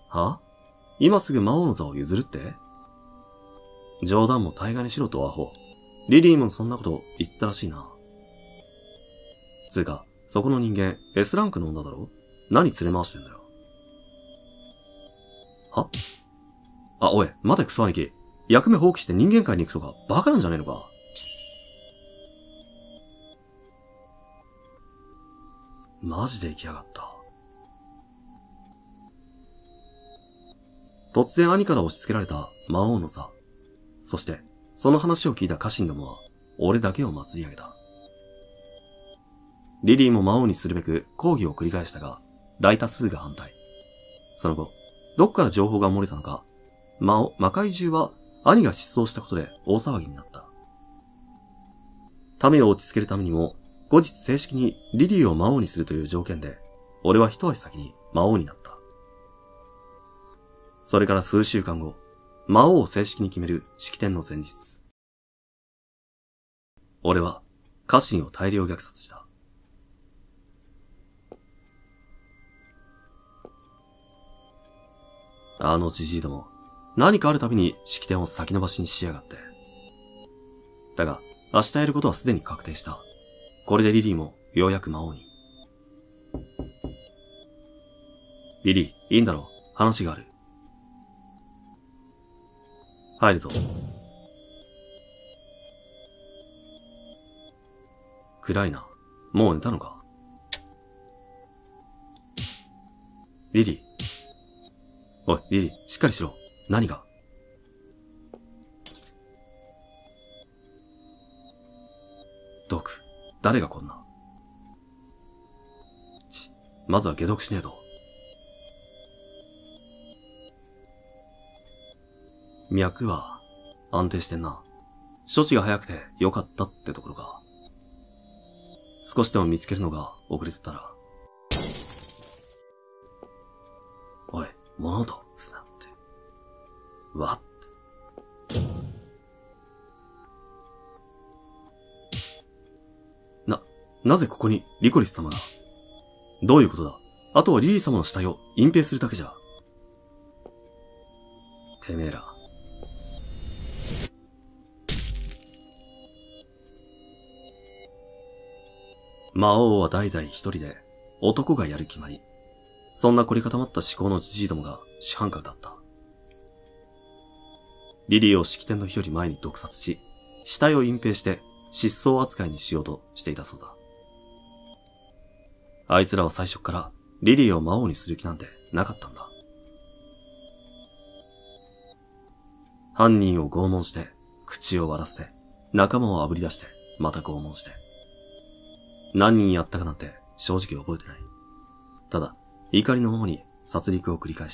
は？今すぐ魔王の座を譲るって？冗談も大概にしろとアホ。リリーもそんなこと言ったらしいな。つうか、そこの人間 S ランクの女だろ？何連れ回してんだよ。は？あ、おい、待てクソ兄貴。役目放棄して人間界に行くとかバカなんじゃねえのか？マジで行きやがった。突然兄から押し付けられた魔王の座。そして、その話を聞いた家臣どもは、俺だけを祭り上げた。リリーも魔王にするべく抗議を繰り返したが、大多数が反対。その後、どっから情報が漏れたのか、魔界中は兄が失踪したことで大騒ぎになった。民を落ち着けるためにも、後日正式にリリーを魔王にするという条件で、俺は一足先に魔王になった。それから数週間後、魔王を正式に決める式典の前日。俺は家臣を大量虐殺した。あのじじいども、何かあるたびに式典を先延ばしにしやがって。だが、明日やることはすでに確定した。これでリリーもようやく魔王に。リリー、いいんだろう。話がある。入るぞ。暗いな。もう寝たのか？リリー。おい、リリー、しっかりしろ。何が？毒。誰がこんな。まずは解毒しねえと。脈は安定してんな。処置が早くて良かったってところか。少しでも見つけるのが遅れてたら。おい、物音すなって。わって。なぜここにリコリス様が？どういうことだ？あとはリリー様の死体を隠蔽するだけじゃ。てめえら。魔王は代々一人で男がやる決まり。そんな凝り固まった思考のじじいどもが主犯格だった。リリーを式典の日より前に毒殺し、死体を隠蔽して失踪扱いにしようとしていたそうだ。あいつらは最初からリリーを魔王にする気なんてなかったんだ。犯人を拷問して、口を割らせて、仲間を炙り出して、また拷問して。何人やったかなんて正直覚えてない。ただ、怒りのままに殺戮を繰り返した。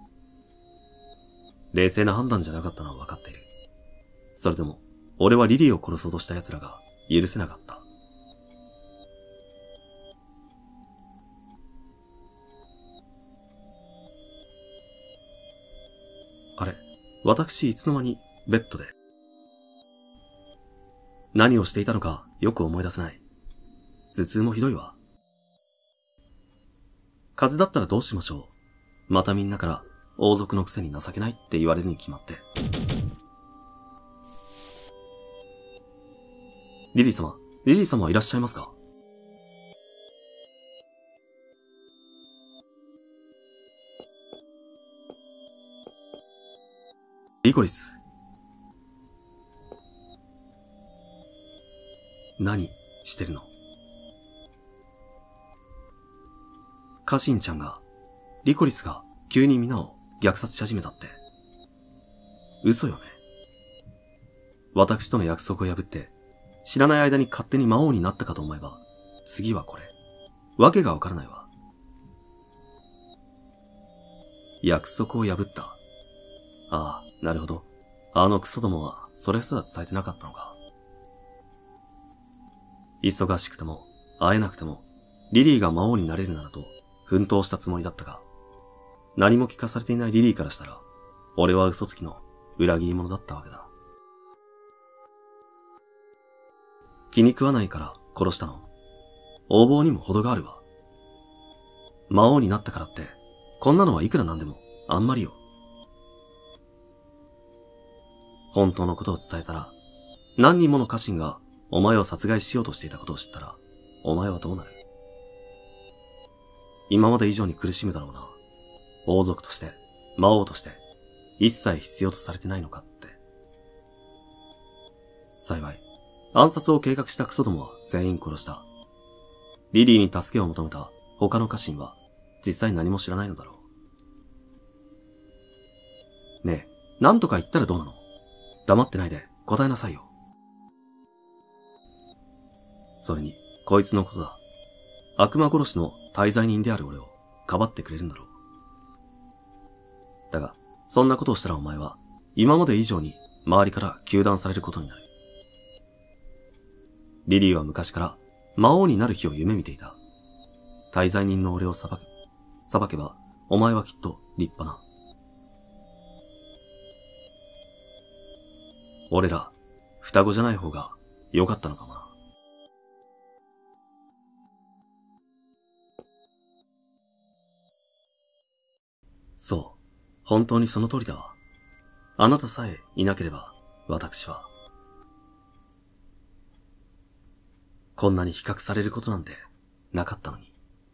冷静な判断じゃなかったのは分かっている。それでも、俺はリリーを殺そうとした奴らが許せなかった。あれ、私いつの間にベッドで。何をしていたのかよく思い出せない。頭痛もひどいわ。風邪だったらどうしましょう。またみんなから王族のくせに情けないって言われるに決まって。リリー様はいらっしゃいますか？リコリス。何してるの？家臣ちゃんが、リコリスが急に皆を虐殺し始めたって。嘘よね。私との約束を破って、知らない間に勝手に魔王になったかと思えば、次はこれ。わけがわからないわ。約束を破った。ああ、なるほど。あのクソどもは、それすら伝えてなかったのか。忙しくても、会えなくても、リリーが魔王になれるならと、奮闘したつもりだったが、何も聞かされていないリリーからしたら、俺は嘘つきの裏切り者だったわけだ。気に食わないから殺したの？横暴にも程があるわ。魔王になったからって、こんなのはいくらなんでもあんまりよ。本当のことを伝えたら、何人もの家臣がお前を殺害しようとしていたことを知ったら、お前はどうなる？今まで以上に苦しむだろうな。王族として、魔王として、一切必要とされてないのかって。幸い、暗殺を計画したクソどもは全員殺した。リリーに助けを求めた他の家臣は実際何も知らないのだろう。ねえ、なんとか言ったらどうなの？黙ってないで答えなさいよ。それに、こいつのことだ。悪魔殺しの大罪人である俺をかばってくれるんだろう。だが、そんなことをしたらお前は今まで以上に周りから糾弾されることになる。リリーは昔から魔王になる日を夢見ていた。大罪人の俺を裁けばお前はきっと立派な。俺ら、双子じゃない方が良かったのかもな。そう、本当にその通りだわ。あなたさえいなければ、私は。こんなに比較されることなんてなかったのに。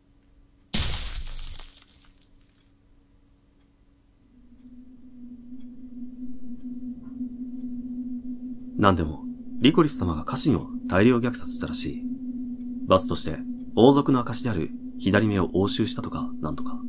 なんでも、リコリス様が家臣を大量虐殺したらしい。罰として王族の証である左目を押収したとかなんとか。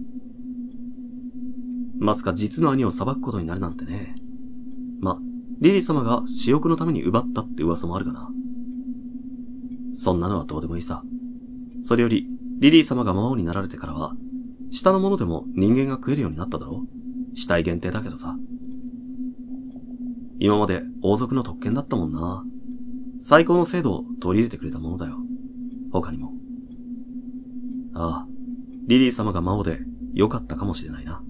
まさか実の兄を裁くことになるなんてね。リリー様が私欲のために奪ったって噂もあるがな。そんなのはどうでもいいさ。それより、リリー様が魔王になられてからは、下のものでも人間が食えるようになっただろ？死体限定だけどさ。今まで王族の特権だったもんな。最高の制度を取り入れてくれたものだよ。他にも。ああ、リリー様が魔王で良かったかもしれないな。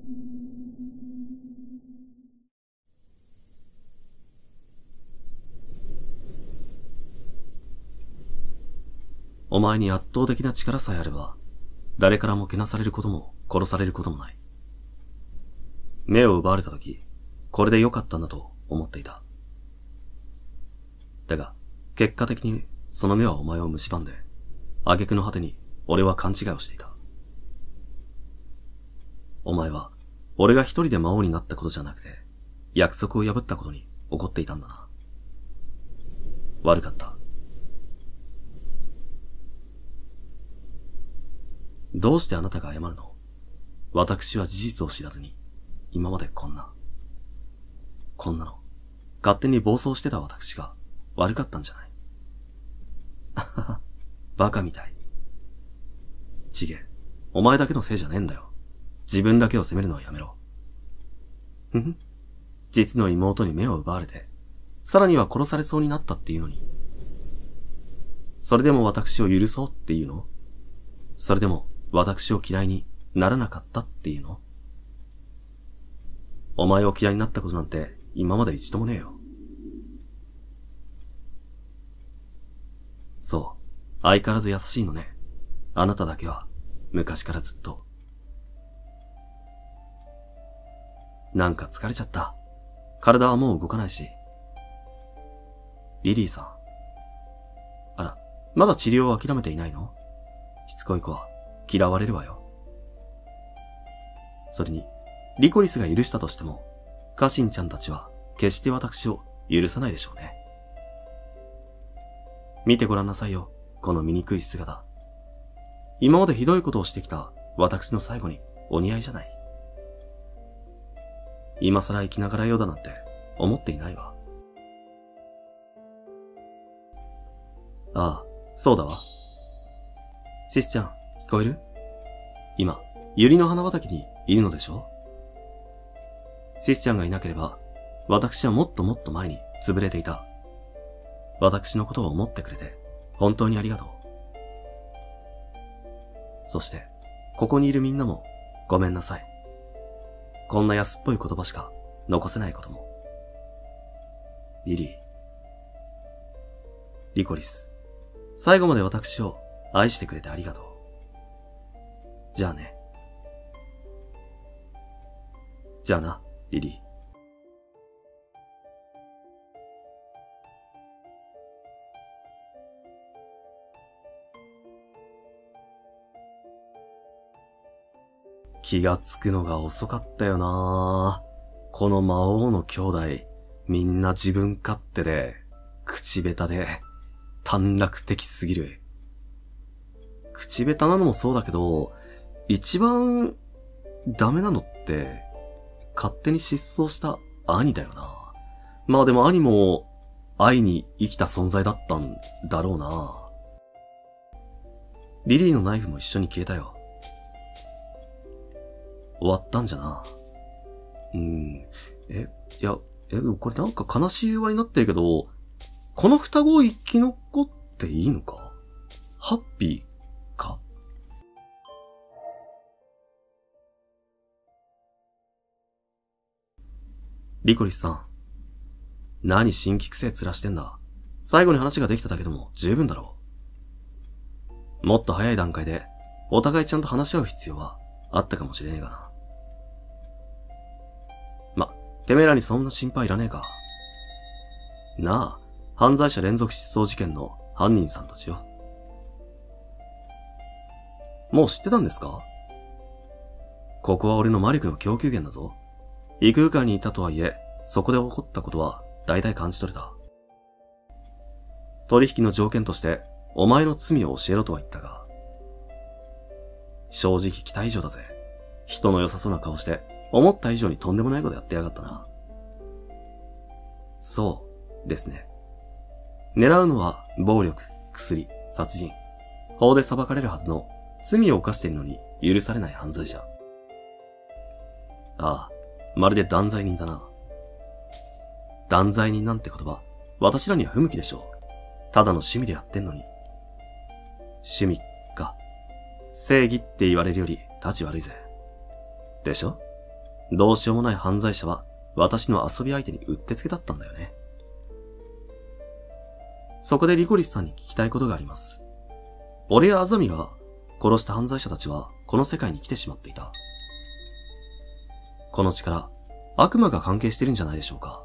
お前に圧倒的な力さえあれば、誰からもけなされることも殺されることもない。目を奪われたとき、これで良かったんだと思っていた。だが、結果的にその目はお前を蝕んで、挙句の果てに俺は勘違いをしていた。お前は、俺が一人で魔王になったことじゃなくて、約束を破ったことに怒っていたんだな。悪かった。どうしてあなたが謝るの？私は事実を知らずに、今までこんなの、勝手に暴走してた私が悪かったんじゃない？あはは、バカみたい。ちげえ、お前だけのせいじゃねえんだよ。自分だけを責めるのはやめろ。ふふ、実の妹に目を奪われて、さらには殺されそうになったっていうのに。それでも私を許そうっていうの？それでも私を嫌いにならなかったっていうの？お前を嫌いになったことなんて今まで一度もねえよ。そう、相変わらず優しいのね。あなただけは昔からずっと。なんか疲れちゃった。体はもう動かないし。リリーさん。あら、まだ治療を諦めていないの？しつこい子は嫌われるわよ。それに、リコリスが許したとしても、家臣ちゃんたちは決して私を許さないでしょうね。見てごらんなさいよ、この醜い姿。今までひどいことをしてきた私の最後にお似合いじゃない。今更生きながらようだなんて思っていないわ。ああ、そうだわ。シスちゃん、聞こえる？今、百合の花畑にいるのでしょ？シスちゃんがいなければ、私はもっともっと前に潰れていた。私のことを思ってくれて、本当にありがとう。そして、ここにいるみんなも、ごめんなさい。こんな安っぽい言葉しか残せないことも。リリー。リコリス。最後まで私を愛してくれてありがとう。じゃあね。 じゃあな、リリー。気がつくのが遅かったよな。この魔王の兄弟、みんな自分勝手で、口下手で、短絡的すぎる。口下手なのもそうだけど、一番ダメなのって、勝手に失踪した兄だよな。まあでも兄も愛に生きた存在だったんだろうな。リリーのナイフも一緒に消えたよ。終わったんじゃな。これなんか悲しい終わりになってるけど、この双子生き残っていいのか？ハッピーか？リコリスさん。何新規癖面してんだ。最後に話ができただけでも十分だろう。もっと早い段階で、お互いちゃんと話し合う必要はあったかもしれねえがな。てめえらにそんな心配いらねえか。なあ、犯罪者連続失踪事件の犯人さんたちよ。もう知ってたんですか？ここは俺の魔力の供給源だぞ。異空間にいたとはいえ、そこで起こったことは大体感じ取れた。取引の条件として、お前の罪を教えろとは言ったが、正直期待以上だぜ。人の良さそうな顔して、思った以上にとんでもないことやってやがったな。そうですね。狙うのは暴力、薬、殺人、法で裁かれるはずの罪を犯しているのに許されない犯罪者。ああ、まるで断罪人だな。断罪人なんて言葉、私らには不向きでしょう。ただの趣味でやってんのに。趣味か。正義って言われるより立ち悪いぜ。でしょ？どうしようもない犯罪者は私の遊び相手にうってつけだったんだよね。そこでリコリスさんに聞きたいことがあります。俺やアザミが殺した犯罪者たちはこの世界に来てしまっていた。この力、悪魔が関係してるんじゃないでしょうか。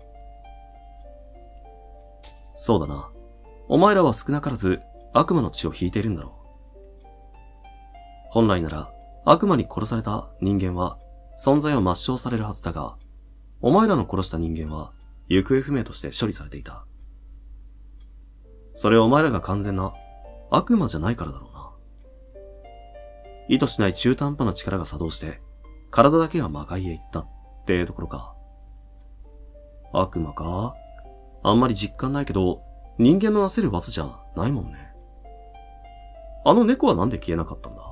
そうだな。お前らは少なからず悪魔の血を引いているんだろう。本来なら悪魔に殺された人間は存在を抹消されるはずだが、お前らの殺した人間は行方不明として処理されていた。それはお前らが完全な悪魔じゃないからだろうな。意図しない中途半端な力が作動して、体だけが魔界へ行ったってところか。悪魔か？あんまり実感ないけど、人間のなせる技じゃないもんね。あの猫はなんで消えなかったんだ？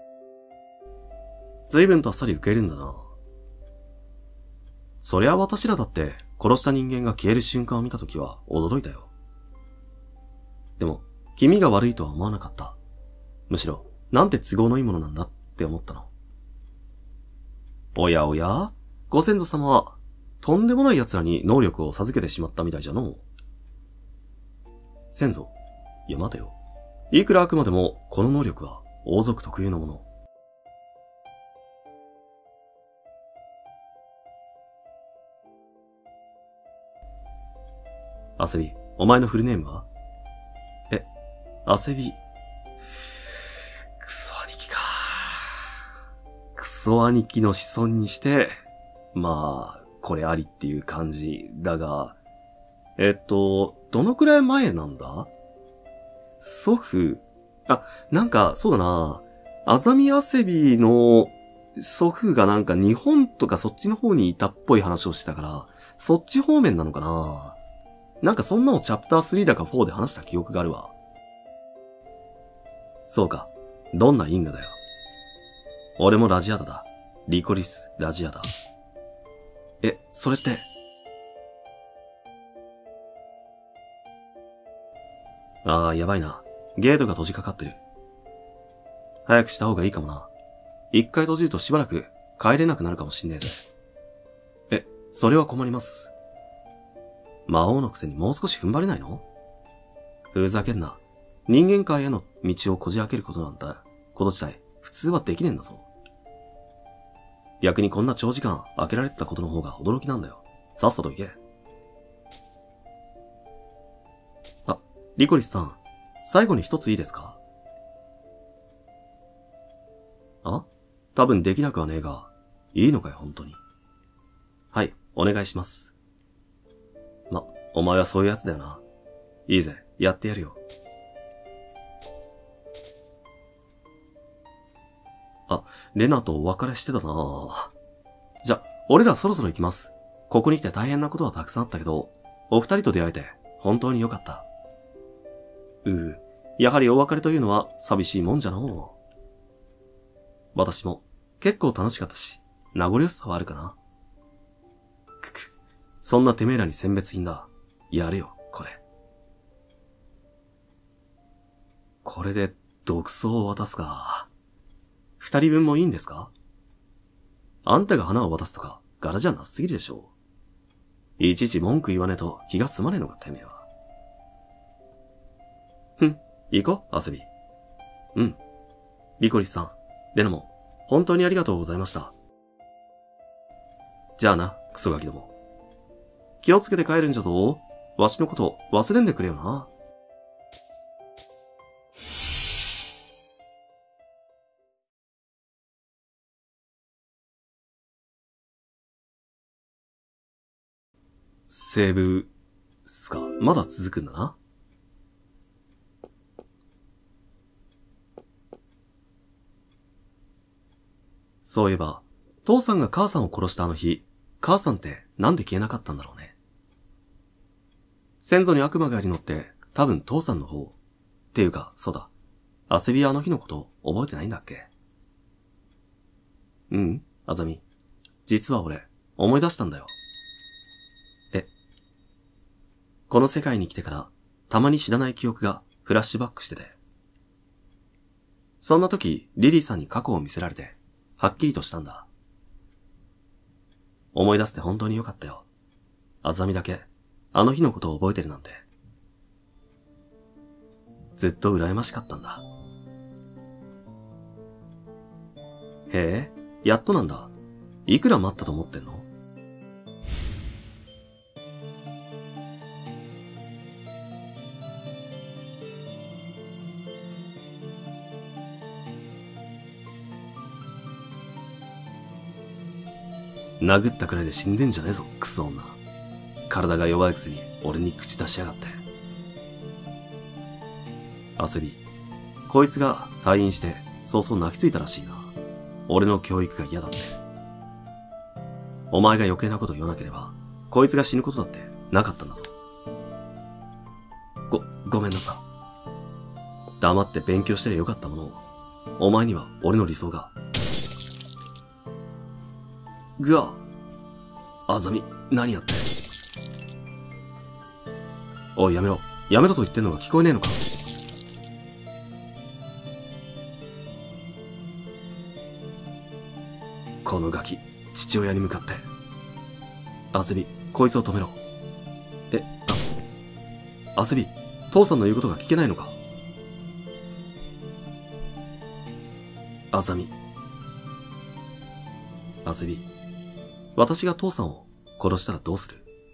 随分とあっさり受け入れるんだな。そりゃ私らだって殺した人間が消える瞬間を見たときは驚いたよ。でも、君が悪いとは思わなかった。むしろ、なんて都合のいいものなんだって思ったの。おやおや、ご先祖様は、とんでもない奴らに能力を授けてしまったみたいじゃのう。先祖、いや待てよ。いくら悪魔でも、この能力は王族特有のもの。アセビ、お前のフルネームは？アセビ。クソ兄貴か。クソ兄貴の子孫にして、まあ、これありっていう感じだが、どのくらい前なんだ？祖父、なんか、そうだな。アザミアセビの祖父がなんか日本とかそっちの方にいたっぽい話をしてたから、そっち方面なのかな。なんかそんなのチャプター3だか4で話した記憶があるわ。そうか。どんな因果だよ。俺もラジアダだ。リコリス・ラジアダ。それって。やばいな。ゲートが閉じかかってる。早くした方がいいかもな。一回閉じるとしばらく帰れなくなるかもしんねえぜ。それは困ります。魔王のくせにもう少し踏ん張れないの？ふざけんな。人間界への道をこじ開けることなんだ。こと自体、普通はできねえんだぞ。 逆にこんな長時間開けられてたことの方が驚きなんだよ。さっさと行け。あ、リコリスさん、最後に一ついいですか？あ？多分できなくはねえが、いいのかよ、本当に。はい、お願いします。お前はそういうやつだよな。いいぜ、やってやるよ。あ、レナとお別れしてたな。じゃ、俺らそろそろ行きます。ここに来て大変なことはたくさんあったけど、お二人と出会えて本当に良かった。やはりお別れというのは寂しいもんじゃのう。私も結構楽しかったし、名残惜しさはあるかな。そんなてめえらに選別品だ。やれよ、これ。これで毒草を渡すか。二人分もいいんですか？あんたが花を渡すとか柄じゃなすぎるでしょう。いちいち文句言わねえと気が済まねえのかてめえは。行こう、遊び。リコリスさん、レナも、本当にありがとうございました。じゃあな、クソガキども。気をつけて帰るんじゃぞ。わしのこと忘れんでくれよな。セーブ、すか、まだ続くんだな。そういえば、父さんが母さんを殺したあの日、母さんってなんで消えなかったんだろうね。先祖に悪魔がやりのって多分父さんの方。っていうか、そうだ。アセビはあの日のこと覚えてないんだっけ？アザミ。実は俺、思い出したんだよ。この世界に来てから、たまに知らない記憶がフラッシュバックしてて。そんな時、リリーさんに過去を見せられて、はっきりとしたんだ。思い出して本当によかったよ。アザミだけ、あの日のことを覚えてるなんて。ずっと羨ましかったんだ。へえ、やっとなんだ。いくら待ったと思ってんの？殴ったくらいで死んでんじゃねえぞ、クソ女。体が弱いくせに俺に口出しやがって。焦り、こいつが退院して早々泣きついたらしいな。俺の教育が嫌だって。お前が余計なこと言わなければ、こいつが死ぬことだってなかったんだぞ。ごめんなさ。黙って勉強してりゃよかったものを、お前には俺の理想が。アザミ、何やって。おい、やめろ。やめろと言ってんのが聞こえねえのか。このガキ、父親に向かって。アセビ、こいつを止めろ。アセビ、父さんの言うことが聞けないのか。アザミ。アセビ、私が父さんを殺したらどうする？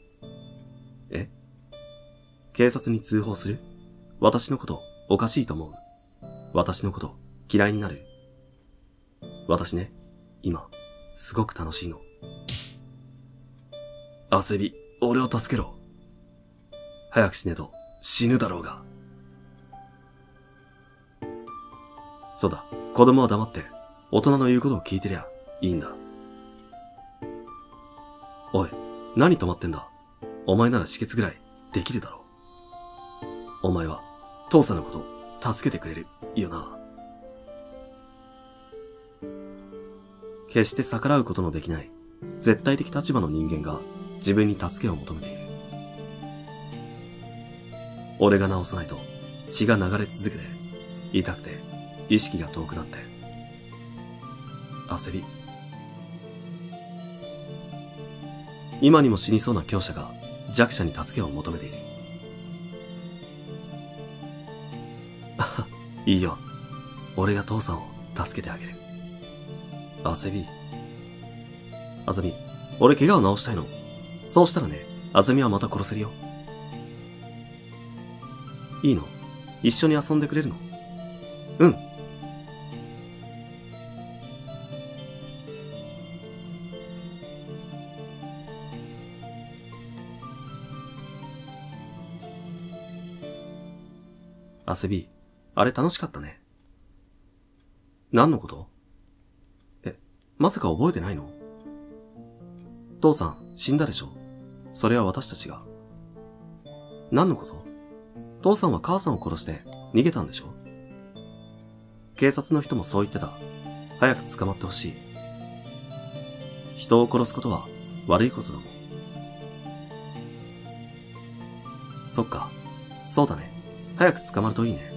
警察に通報する？私のことおかしいと思う？私のこと嫌いになる？私ね、今、すごく楽しいの。アセビ、俺を助けろ。早く死ねと死ぬだろうが。そうだ、子供は黙って、大人の言うことを聞いてりゃいいんだ。おい、何止まってんだ。お前なら止血ぐらいできるだろう。お前は父さんのこと助けてくれるよな。決して逆らうことのできない絶対的立場の人間が自分に助けを求めている。俺が治さないと血が流れ続けて痛くて意識が遠くなって焦り、今にも死にそうな強者が弱者に助けを求めている。いいよ。俺が父さんを助けてあげる。アセビ、 あざみ、俺怪我を治したいの。そうしたらね、あざみはまた殺せるよ。いいの？一緒に遊んでくれるの？うん。あせび、あれ楽しかったね。何のこと？まさか覚えてないの？父さん、死んだでしょ？それは私たちが。何のこと？父さんは母さんを殺して逃げたんでしょ？警察の人もそう言ってた。早く捕まってほしい。人を殺すことは悪いことだもん。そっか、そうだね。早く捕まるといいね。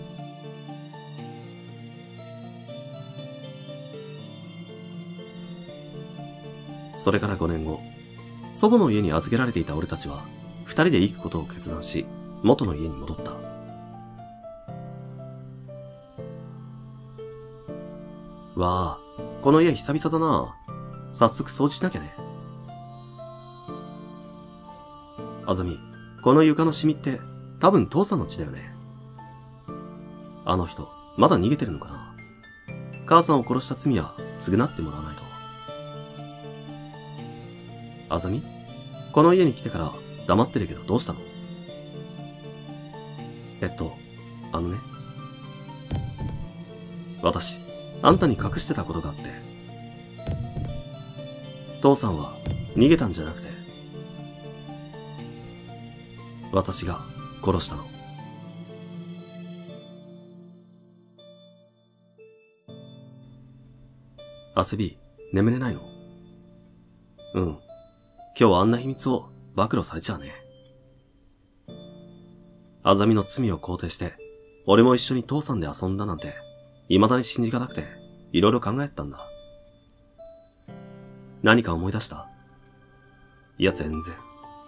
それから5年後、祖母の家に預けられていた俺たちは、2人で行くことを決断し、元の家に戻った。わあ、この家久々だな。早速掃除しなきゃね。あざみ、この床のシミって多分父さんの血だよね。あの人、まだ逃げてるのかな。母さんを殺した罪は償ってもらわないと。あざみ、この家に来てから黙ってるけどどうしたの？あのね。私、あんたに隠してたことがあって。父さんは逃げたんじゃなくて、私が殺したの。あせび、眠れないの？うん。今日はあんな秘密を暴露されちゃうね。あざみの罪を肯定して、俺も一緒に父さんで遊んだなんて、未だに信じがたくて、いろいろ考えたんだ。何か思い出した？いや、全然。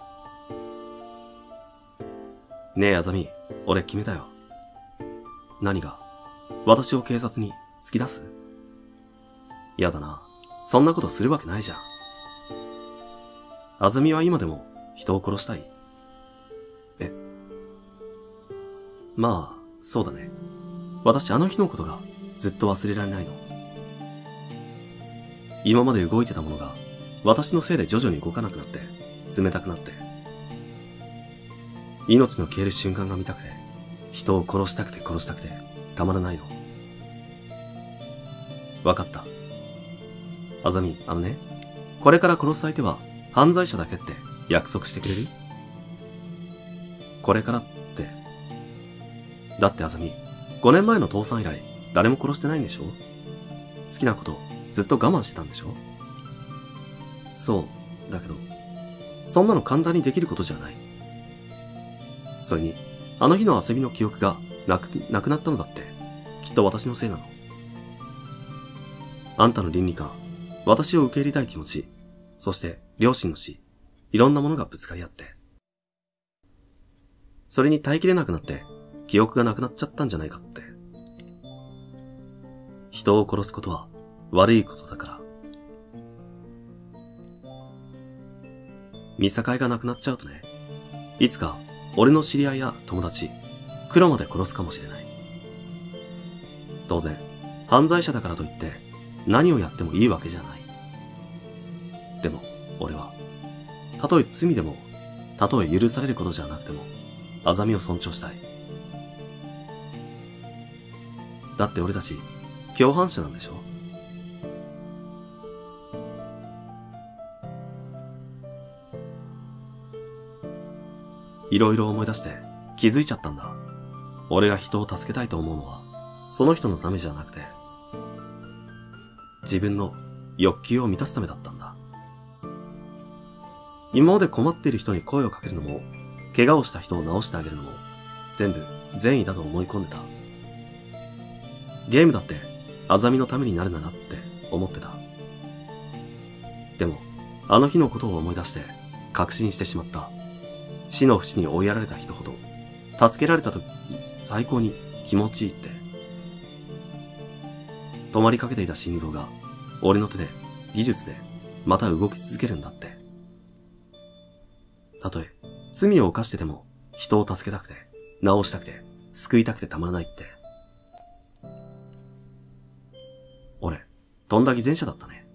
ねえ、あざみ、俺決めたよ。何が？私を警察に突き出す？やだな。そんなことするわけないじゃん。あざみは今でも人を殺したい？まあ、そうだね。私あの日のことがずっと忘れられないの。今まで動いてたものが私のせいで徐々に動かなくなって、冷たくなって。命の消える瞬間が見たくて、人を殺したくてたまらないの。わかった。あざみ、これから殺す相手は犯罪者だけって約束してくれる？これからって。だってあざみ、5年前の父さん以来誰も殺してないんでしょ？好きなことずっと我慢してたんでしょ？そう、だけど、そんなの簡単にできることじゃない。それに、あの日の遊びの記憶がなくなったのだって、きっと私のせいなの。あんたの倫理観、私を受け入れたい気持ち、そして両親の死、いろんなものがぶつかり合って。それに耐えきれなくなって、記憶がなくなっちゃったんじゃないかって。人を殺すことは悪いことだから。見境がなくなっちゃうとね、いつか俺の知り合いや友達、黒まで殺すかもしれない。当然、犯罪者だからといって何をやってもいいわけじゃない。でも、俺は、たとえ罪でも、たとえ許されることじゃなくても、あざみを尊重したい。だって俺たち、共犯者なんでしょ？いろいろ思い出して気づいちゃったんだ。俺が人を助けたいと思うのは、その人のためじゃなくて、自分の欲求を満たすためだったんだ。今まで困っている人に声をかけるのも、怪我をした人を治してあげるのも、全部善意だと思い込んでた。ゲームだって、あざみのためになるならって思ってた。でも、あの日のことを思い出して、確信してしまった。死の淵に追いやられた人ほど、助けられた時、最高に気持ちいいって。止まりかけていた心臓が、俺の手で、技術で、 また動き続けるんだって。たとえ、罪を犯してても、人を助けたくて、治したくて、救いたくてたまらないって。俺、とんだ偽善者だったね。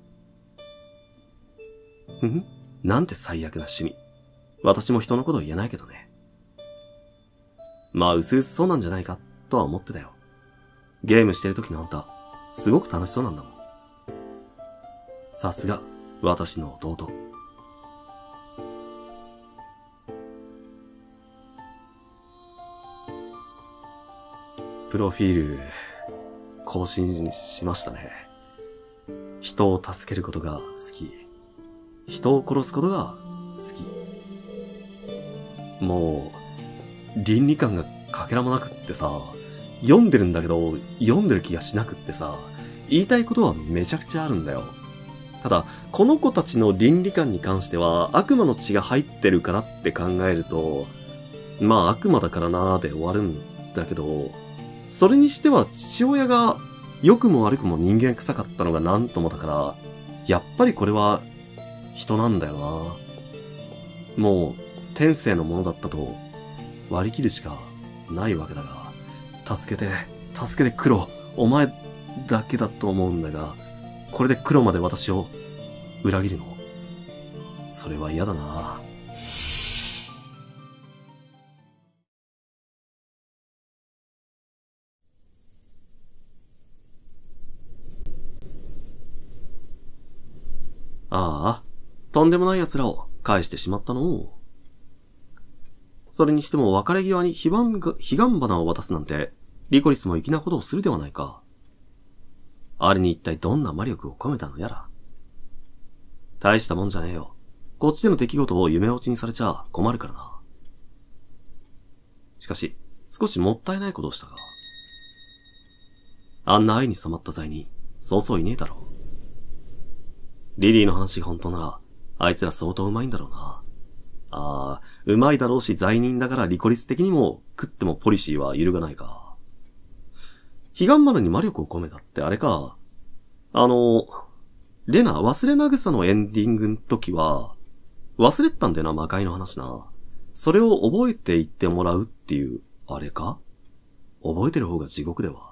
なんて最悪な趣味。私も人のこと言えないけどね。まあ、うすうすそうなんじゃないか、とは思ってたよ。ゲームしてる時のあんた、すごく楽しそうなんだもん。さすが、私の弟。プロフィール、更新しましたね。人を助けることが好き。人を殺すことが好き。もう、倫理観がかけらもなくってさ、読んでるんだけど、読んでる気がしなくってさ、言いたいことはめちゃくちゃあるんだよ。ただ、この子たちの倫理観に関しては、悪魔の血が入ってるからって考えると、まあ悪魔だからなーで終わるんだけど、それにしては父親が良くも悪くも人間臭かったのがなんともだから、やっぱりこれは人なんだよな。もう天性のものだったと割り切るしかないわけだが、助けて黒、お前だけだと思うんだが、これで黒まで私を裏切るの？それは嫌だな。ああ、とんでもない奴らを返してしまったの。それにしても別れ際に彼岸花を渡すなんて、リコリスも粋なことをするではないか。あれに一体どんな魔力を込めたのやら。大したもんじゃねえよ。こっちでの出来事を夢落ちにされちゃ困るからな。しかし、少しもったいないことをしたが。あんな愛に染まった罪人、そうそういねえだろう。リリーの話が本当なら、あいつら相当うまいんだろうな。うまいだろうし罪人だからリコリス的にも食ってもポリシーは揺るがないか。彼岸花に魔力を込めたってあれか。レナ、忘れなぐさのエンディングの時は、忘れてたんだよな、魔界の話な。それを覚えていってもらうっていう、あれか？覚えてる方が地獄では。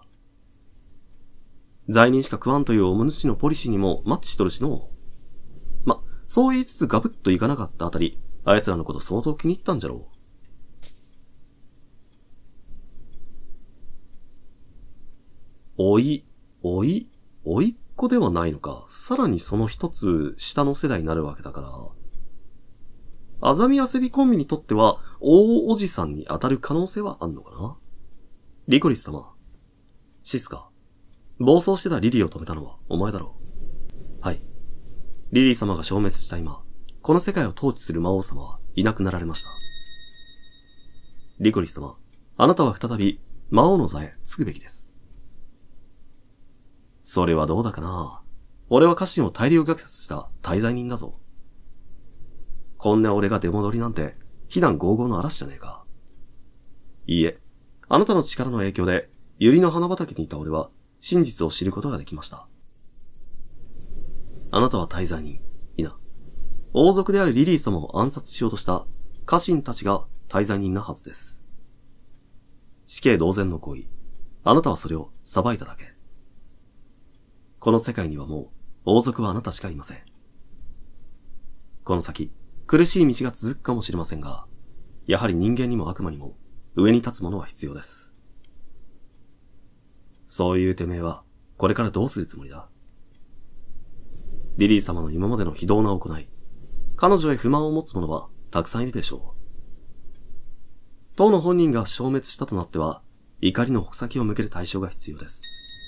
罪人しか食わんというお主のポリシーにもマッチしとるしの。そう言いつつガブッといかなかったあたり、あいつらのこと相当気に入ったんじゃろう。おいっ子ではないのか。さらにその一つ下の世代になるわけだから。あざみあせびコンビにとっては、大おじさんに当たる可能性はあんのかな。リコリス様。シスカ。暴走してたリリーを止めたのはお前だろう。はい。リリー様が消滅した今、この世界を統治する魔王様はいなくなられました。リコリス様、あなたは再び魔王の座へ着くべきです。それはどうだかな。俺は家臣を大量虐殺した大罪人だぞ。こんな俺が出戻りなんて、非難合々の嵐じゃねえか。いいえ、あなたの力の影響で、百合の花畑にいた俺は、真実を知ることができました。あなたは大罪人、いな。王族であるリリー様を暗殺しようとした家臣たちが大罪人なはずです。死刑同然の行為。あなたはそれを裁いただけ。この世界にはもう王族はあなたしかいません。この先、苦しい道が続くかもしれませんが、やはり人間にも悪魔にも上に立つものは必要です。そういうてめえはこれからどうするつもりだ？リリー様の今までの非道な行い、彼女へ不満を持つ者はたくさんいるでしょう。当の本人が消滅したとなっては、怒りの矛先を向ける対象が必要です。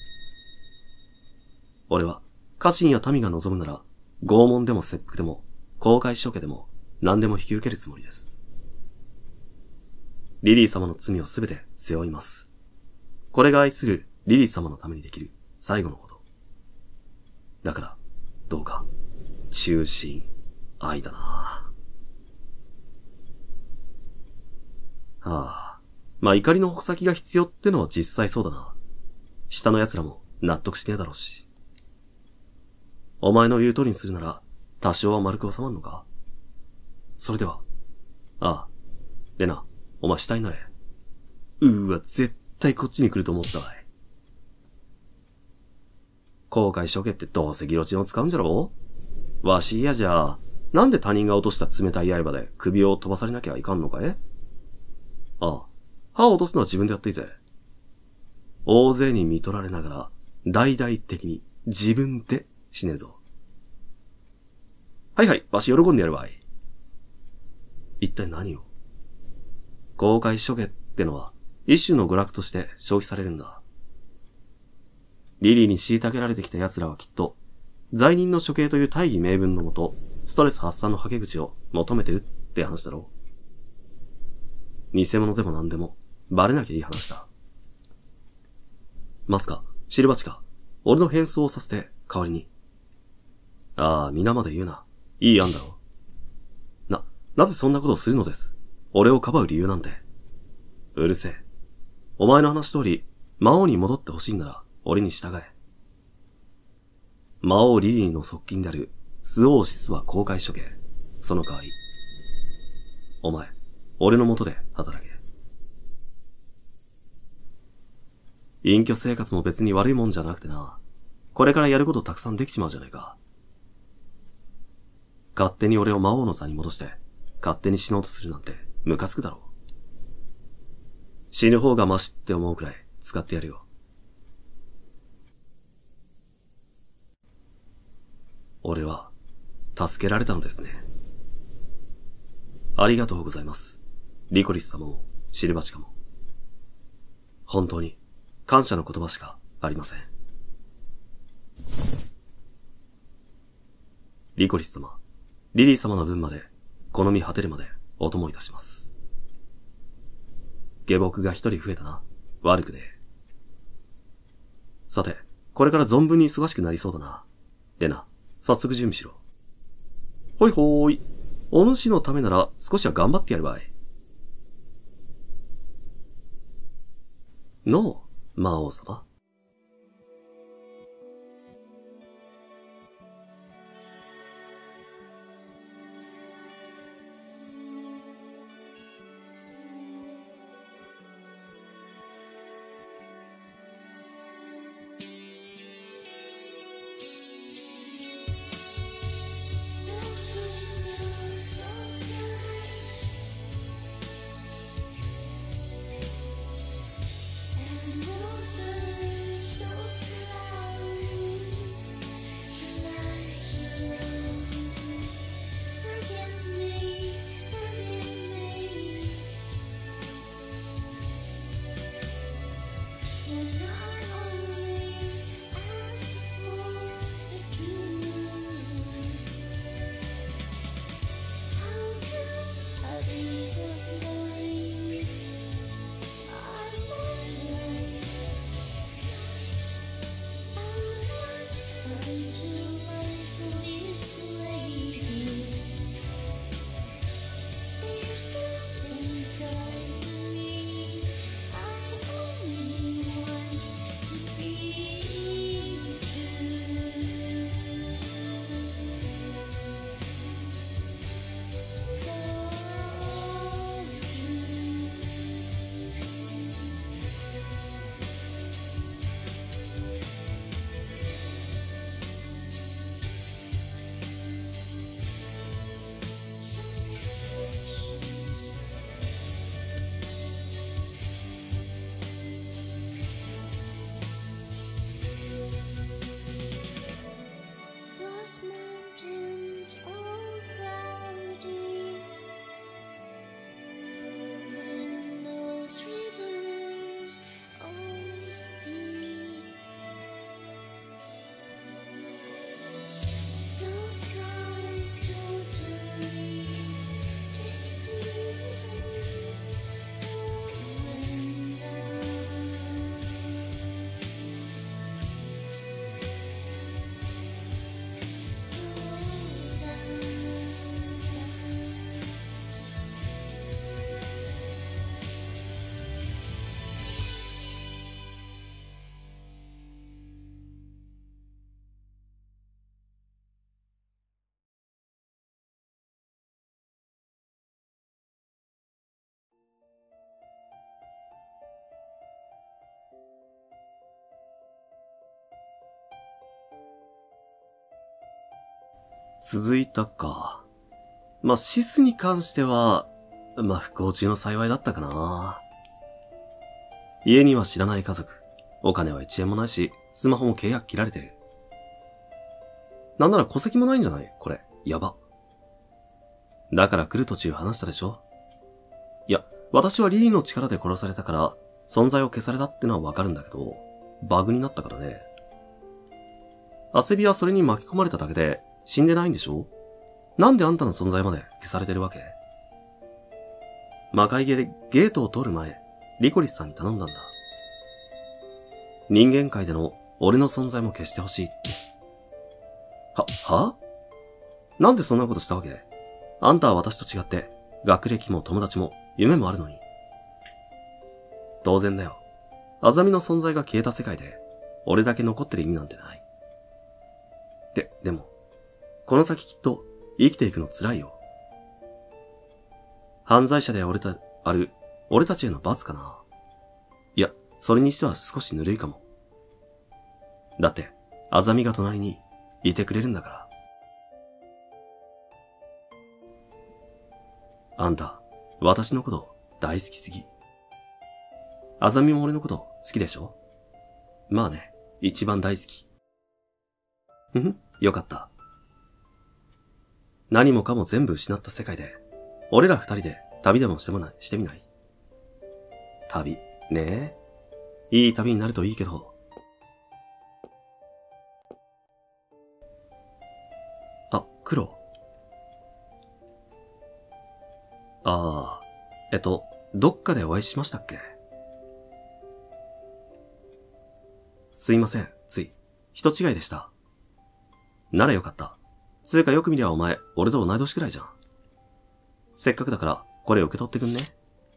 俺は、家臣や民が望むなら、拷問でも切腹でも、公開処刑でも、何でも引き受けるつもりです。リリー様の罪をすべて背負います。これが愛するリリー様のためにできる最後のこと。だから、どうか、忠心、愛だな。怒りの矛先が必要ってのは実際そうだな。下の奴らも納得しねえだろうし。お前の言う通りにするなら、 多少は丸く収まるのか？それでは。ああ。レナ、お前下になれ。絶対こっちに来ると思ったわい。後悔処刑ってどうせギロチンを使うんじゃろ？わし嫌じゃ、なんで他人が落とした冷たい刃で首を飛ばされなきゃいかんのかい？ああ。歯を落とすのは自分でやっていいぜ。大勢に見取られながら、大々的に自分で死ねるぞ。はいはい、わし喜んでやるわい。一体何を？公開処刑ってのは、一種の娯楽として消費されるんだ。リリーに虐げられてきた奴らはきっと、罪人の処刑という大義名分のもと、ストレス発散のはけ口を求めてるって話だろう。偽物でも何でも、バレなきゃいい話だ。マスカ、シルバチカ、俺の変装をさせて、代わりに。ああ、皆まで言うな。いい案だろう。なぜそんなことをするのです。俺をかばう理由なんて。うるせえ。お前の話通り、魔王に戻ってほしいんなら、俺に従え。魔王リリーの側近である、スオーシスは公開処刑。その代わり。お前、俺の元で働け。隠居生活も別に悪いもんじゃなくてな。これからやることたくさんできちまうじゃないか。勝手に俺を魔王の座に戻して、勝手に死のうとするなんて、ムカつくだろう。死ぬ方がマシって思うくらい使ってやるよ。俺は、助けられたのですね。ありがとうございます。リコリス様も、シルバチカも。本当に、感謝の言葉しかありません。リコリス様、リリー様の分まで、好み果てるまでお供いたします。下僕が一人増えたな。悪くねえ。さて、これから存分に忙しくなりそうだな。レナ、早速準備しろ。ほいほーい。お主のためなら少しは頑張ってやるわい。のう、魔王様。 続いたか。シスに関しては、不幸中の幸いだったかな。家には知らない家族。お金は1円もないし、スマホも契約切られてる。なんなら戸籍もないんじゃない？これ、やば。だから来る途中話したでしょ？いや、私はリリーの力で殺されたから、存在を消されたってのはわかるんだけど、バグになったからね。アセビはそれに巻き込まれただけで、死んでないんでしょ？なんであんたの存在まで消されてるわけ？魔界ゲでゲートを通る前、リコリスさんに頼んだんだ。人間界での俺の存在も消してほしいって。は？なんでそんなことしたわけ？あんたは私と違って、学歴も友達も夢もあるのに。当然だよ。アザミの存在が消えた世界で、俺だけ残ってる意味なんてない。でも、この先きっと生きていくの辛いよ。犯罪者で俺たちへの罰かな。いや、それにしては少しぬるいかも。だって、アザミが隣にいてくれるんだから。あんた、私のこと大好きすぎ。アザミも俺のこと好きでしょ？まあね、一番大好き。よかった。何もかも全部失った世界で、俺ら二人で旅でもしてみない？旅、ねえ。いい旅になるといいけど。黒。どっかでお会いしましたっけ？すいません、つい。人違いでした。ならよかった。つうかよく見りゃお前、俺と同い年くらいじゃん。せっかくだから、これ受け取ってくんね。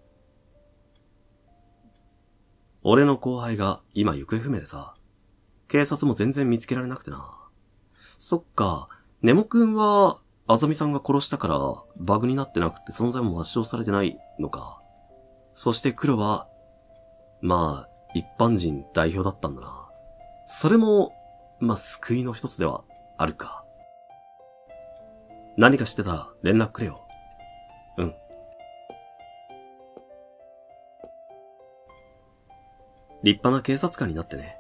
俺の後輩が今行方不明でさ、警察も全然見つけられなくてな。そっか、ネモくんは、あざみさんが殺したから、バグになってなくて存在も抹消されてないのか。そして黒は、一般人代表だったんだな。それも、救いの一つではあるか。何か知ってたら連絡くれよ。うん。立派な警察官になってね。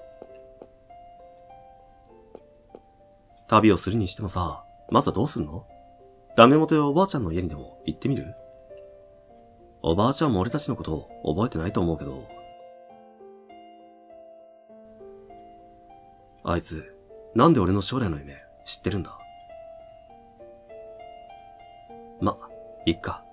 旅をするにしてもさ、まずはどうすんの？ダメ元やおばあちゃんの家にでも行ってみる？おばあちゃんも俺たちのことを覚えてないと思うけど。あいつ、なんで俺の将来の夢知ってるんだ？いっか。